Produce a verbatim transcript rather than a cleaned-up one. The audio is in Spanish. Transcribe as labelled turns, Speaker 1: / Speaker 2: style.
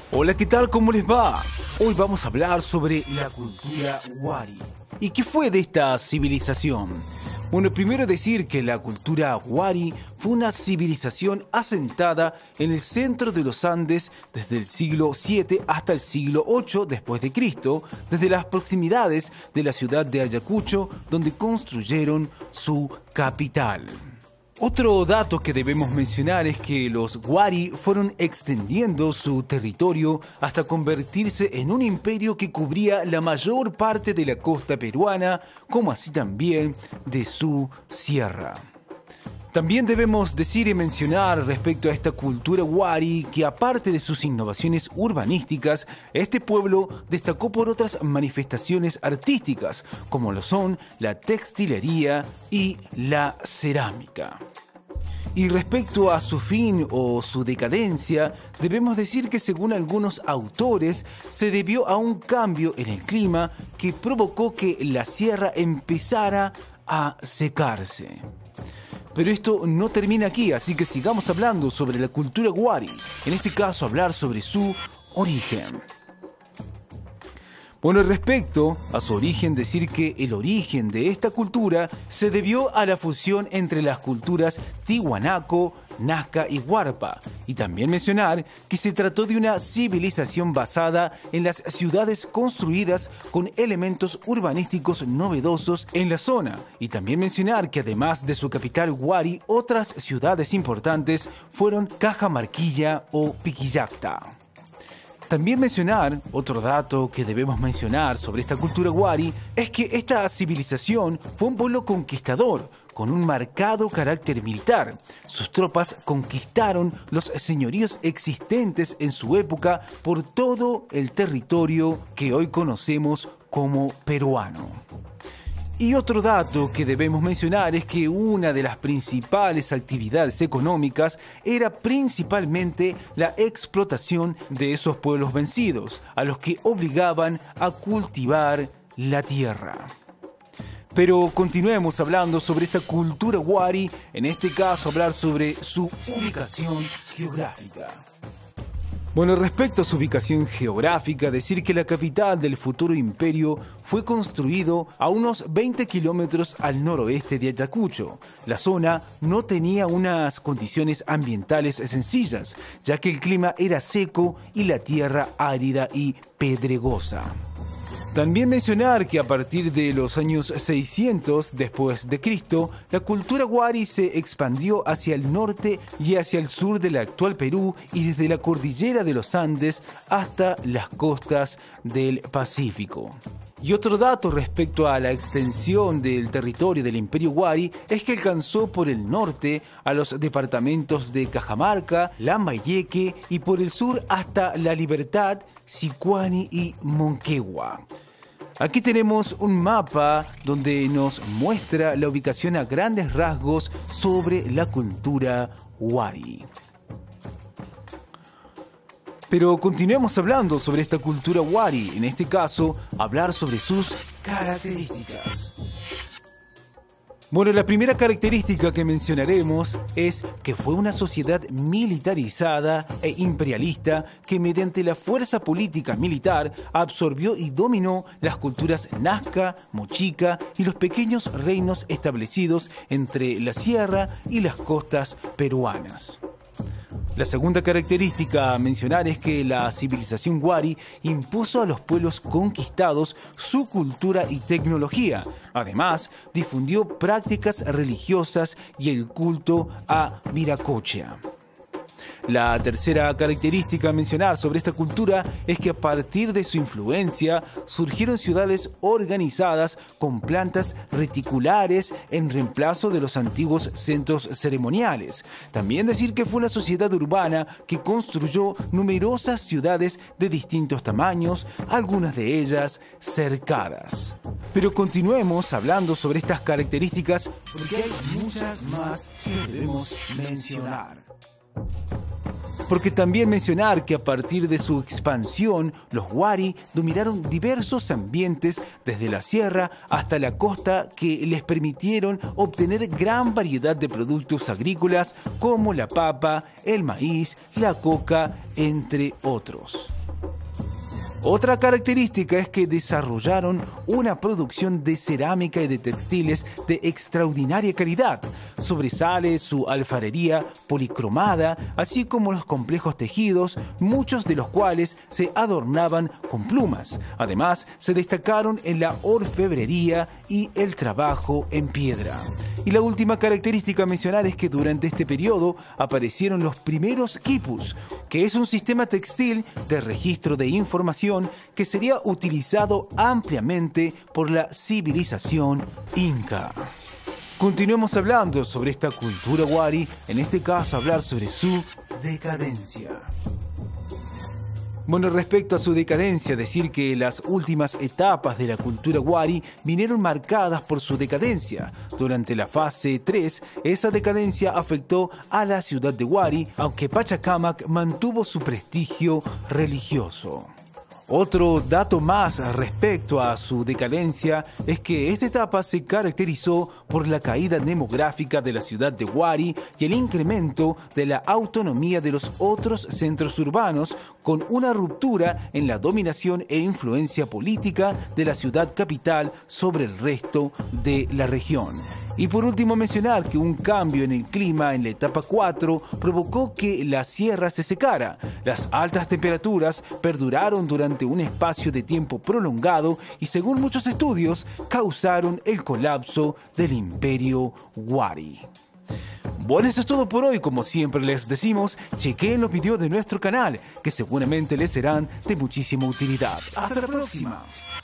Speaker 1: Hola, ¿qué tal? ¿Cómo les va? Hoy vamos a hablar sobre la cultura Wari. ¿Y qué fue de esta civilización? Bueno, primero decir que la cultura Wari fue una civilización asentada en el centro de los Andes desde el siglo siete hasta el siglo ocho después de Cristo, desde las proximidades de la ciudad de Ayacucho, donde construyeron su capital. Otro dato que debemos mencionar es que los Wari fueron extendiendo su territorio hasta convertirse en un imperio que cubría la mayor parte de la costa peruana, como así también de su sierra. También debemos decir y mencionar respecto a esta cultura Wari que, aparte de sus innovaciones urbanísticas, este pueblo destacó por otras manifestaciones artísticas, como lo son la textilería y la cerámica. Y respecto a su fin o su decadencia, debemos decir que según algunos autores se debió a un cambio en el clima que provocó que la sierra empezara a secarse. Pero esto no termina aquí, así que sigamos hablando sobre la cultura Wari, en este caso hablar sobre su origen. Bueno, respecto a su origen, decir que el origen de esta cultura se debió a la fusión entre las culturas Tiwanaku, Nazca y Huarpa, y también mencionar que se trató de una civilización basada en las ciudades construidas con elementos urbanísticos novedosos en la zona, y también mencionar que además de su capital Wari, otras ciudades importantes fueron Cajamarquilla o Piquillacta. También mencionar, otro dato que debemos mencionar sobre esta cultura Wari, es que esta civilización fue un pueblo conquistador, con un marcado carácter militar. Sus tropas conquistaron los señoríos existentes en su época por todo el territorio que hoy conocemos como peruano. Y otro dato que debemos mencionar es que una de las principales actividades económicas era principalmente la explotación de esos pueblos vencidos, a los que obligaban a cultivar la tierra. Pero continuemos hablando sobre esta cultura Wari, en este caso hablar sobre su ubicación geográfica. Bueno, respecto a su ubicación geográfica, decir que la capital del futuro imperio fue construido a unos veinte kilómetros al noroeste de Ayacucho. La zona no tenía unas condiciones ambientales sencillas, ya que el clima era seco y la tierra árida y pedregosa. También mencionar que a partir de los años seiscientos después de Cristo, la cultura Wari se expandió hacia el norte y hacia el sur del actual Perú y desde la cordillera de los Andes hasta las costas del Pacífico. Y otro dato respecto a la extensión del territorio del Imperio Wari es que alcanzó por el norte a los departamentos de Cajamarca, Lambayeque y por el sur hasta La Libertad, Sicuani y Moquegua. Aquí tenemos un mapa donde nos muestra la ubicación a grandes rasgos sobre la cultura Wari. Pero continuemos hablando sobre esta cultura Wari, en este caso, hablar sobre sus características. Bueno, la primera característica que mencionaremos es que fue una sociedad militarizada e imperialista que mediante la fuerza política militar absorbió y dominó las culturas Nazca, Mochica y los pequeños reinos establecidos entre la sierra y las costas peruanas. La segunda característica a mencionar es que la civilización Wari impuso a los pueblos conquistados su cultura y tecnología. Además, difundió prácticas religiosas y el culto a Viracocha. La tercera característica a mencionar sobre esta cultura es que a partir de su influencia surgieron ciudades organizadas con plantas reticulares en reemplazo de los antiguos centros ceremoniales. También decir que fue una sociedad urbana que construyó numerosas ciudades de distintos tamaños, algunas de ellas cercadas. Pero continuemos hablando sobre estas características porque hay muchas más que debemos mencionar. Porque también mencionar que a partir de su expansión, los Wari dominaron diversos ambientes desde la sierra hasta la costa que les permitieron obtener gran variedad de productos agrícolas como la papa, el maíz, la coca, entre otros. Otra característica es que desarrollaron una producción de cerámica y de textiles de extraordinaria calidad. Sobresale su alfarería policromada, así como los complejos tejidos, muchos de los cuales se adornaban con plumas. Además, se destacaron en la orfebrería y el trabajo en piedra. Y la última característica a mencionar es que durante este periodo aparecieron los primeros quipus, que es un sistema textil de registro de información que sería utilizado ampliamente por la civilización inca. Continuemos hablando sobre esta cultura Wari, en este caso hablar sobre su decadencia. Bueno, respecto a su decadencia, decir que las últimas etapas de la cultura Wari vinieron marcadas por su decadencia. Durante la fase tres, esa decadencia afectó a la ciudad de Wari, aunque Pachacamac mantuvo su prestigio religioso. Otro dato más respecto a su decadencia es que esta etapa se caracterizó por la caída demográfica de la ciudad de Wari y el incremento de la autonomía de los otros centros urbanos, con una ruptura en la dominación e influencia política de la ciudad capital sobre el resto de la región. Y por último mencionar que un cambio en el clima en la etapa cuatro provocó que la sierra se secara. Las altas temperaturas perduraron durante un espacio de tiempo prolongado y, según muchos estudios, causaron el colapso del imperio Wari. Bueno, eso es todo por hoy. Como siempre les decimos, chequeen los videos de nuestro canal, que seguramente les serán de muchísima utilidad. Hasta la próxima.